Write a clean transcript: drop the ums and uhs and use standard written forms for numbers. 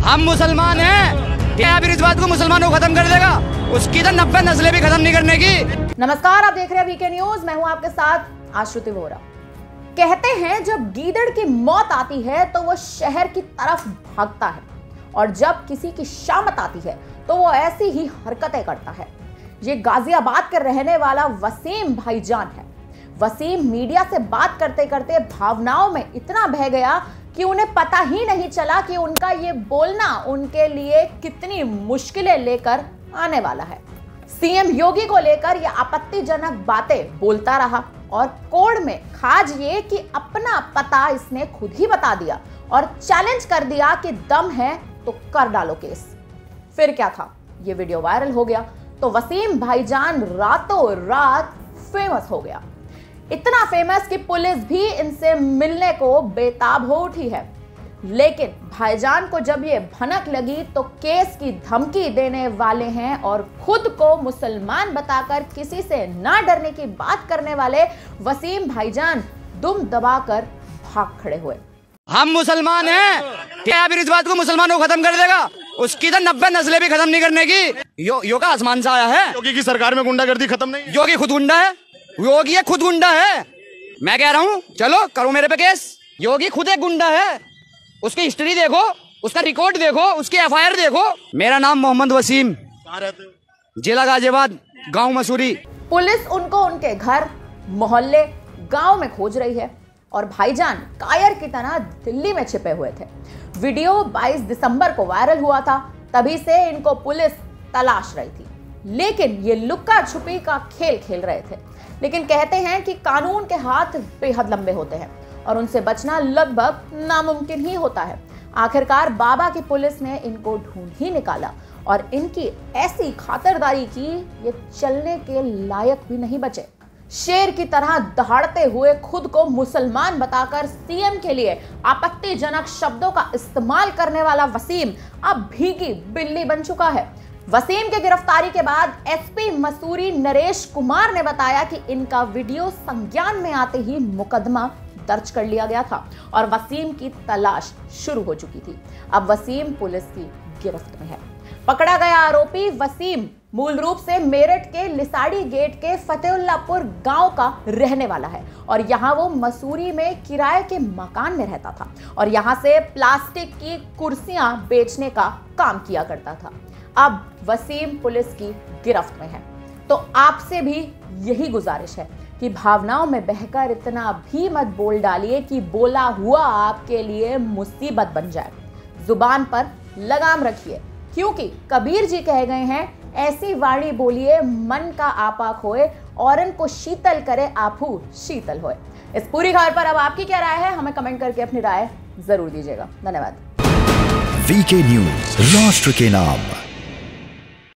हम मुसलमान हैं, क्या आप इस बात को मुसलमानों को खत्म कर देगा? उसकी तो 90 नस्लें भी खत्म नहीं करने की। नमस्कार, आप देख रहे हैं वीके न्यूज। मैं हूं आपके साथ आश्रुति वोरा। कहते हैं जब गीदड़ की मौत आती है तो वो शहर की तरफ भागता है और जब किसी की शामत आती है तो वो ऐसी ही हरकतें करता है। ये गाजियाबाद के रहने वाला वसीम भाईजान है। वसीम मीडिया से बात करते करते भावनाओं में इतना बह गया कि उन्हें पता ही नहीं चला कि उनका ये बोलना उनके लिए कितनी मुश्किलें लेकर आने वाला है। सीएम योगी को लेकर यह आपत्तिजनक बातें बोलता रहा और कोर्ट में खाज ये कि अपना पता इसने खुद ही बता दिया और चैलेंज कर दिया कि दम है तो कर डालो केस। फिर क्या था, ये वीडियो वायरल हो गया तो वसीम भाईजान रातों रात फेमस हो गया। इतना फेमस कि पुलिस भी इनसे मिलने को बेताब हो उठी है। लेकिन भाईजान को जब ये भनक लगी तो केस की धमकी देने वाले हैं और खुद को मुसलमान बताकर किसी से ना डरने की बात करने वाले वसीम भाईजान दुम दबाकर भाग खड़े हुए। हम मुसलमान हैं, क्या आप इस बात को मुसलमानों को खत्म कर देगा? उसकी तो 90 नस्लें भी खत्म नहीं करने की। योगी आसमान से आया है। योगी की सरकार में गुंडागर्दी खत्म नहीं। योगी खुद गुंडा है, योगी खुद गुंडा है। मैं कह रहा हूँ चलो करो मेरे पे केस। योगी खुद एक गुंडा है, उसकी हिस्ट्री देखो, उसका रिकॉर्ड देखो, उसकी एफआईआर देखो। मेरा नाम मोहम्मद वसीम, जिला गाजियाबाद, गांव मसूरी। पुलिस उनको उनके घर, मोहल्ले, गांव में खोज रही है और भाईजान कायर की तरह दिल्ली में छिपे हुए थे। वीडियो 22 दिसंबर को वायरल हुआ था, तभी से इनको पुलिस तलाश रही थी। लेकिन ये लुक्का छुपी का खेल खेल रहे थे। लेकिन कहते हैं कि कानून के हाथ बेहद लंबे होते हैं और उनसे बचना लगभग नामुमकिन ही होता है। आखिरकार बाबा की पुलिस ने इनको ढूंढ ही निकाला और इनकी ऐसी खातिरदारी की ये चलने के लायक भी नहीं बचे। शेर की तरह दहाड़ते हुए खुद को मुसलमान बताकर सीएम के लिए आपत्तिजनक शब्दों का इस्तेमाल करने वाला वसीम अब भीगी बिल्ली बन चुका है। वसीम के गिरफ्तारी के बाद एसपी मसूरी नरेश कुमार ने बताया कि इनका वीडियो संज्ञान में आते ही मुकदमा दर्ज कर लिया गया था और वसीम की तलाश शुरू हो चुकी थी। अब वसीम पुलिस की गिरफ्त में है। पकड़ा गया आरोपी वसीम मूल रूप से मेरठ के लिसाड़ी गेट के फतेहुल्लापुर गांव का रहने वाला है और यहां वो मसूरी में किराए के मकान में रहता था और यहां से प्लास्टिक की कुर्सियां बेचने का काम किया करता था। अब वसीम पुलिस की गिरफ्त में है तो आपसे भी यही गुजारिश है कि भावनाओं में बहकर इतना भी मत बोल डालिए कि बोला हुआ आपके लिए मुसीबत बन जाए। जुबान पर लगाम रखिए, क्योंकि कबीर जी कह गए हैं, ऐसी वाणी बोलिए मन का आपा खोए औरन को शीतल करे आपू शीतल होए। इस पूरी खबर पर अब आपकी क्या राय है, हमें कमेंट करके अपनी राय जरूर दीजिएगा। धन्यवाद। वीके न्यूज, राष्ट्र के नाम।